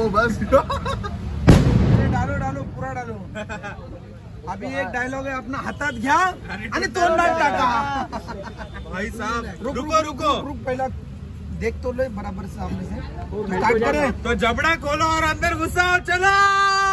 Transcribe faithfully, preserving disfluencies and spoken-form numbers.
हो बस। डालो डालो पूरा डालो। अभी एक डायलॉग है अपना हातात घ्या आणि तोंडात टाका। भाई साहब रुक रुको रुको रुक पहला देख तो ले बराबर सामने से। स्टार्ट करें तो जबड़ा खोलो और अंदर घुसाओ, चलो।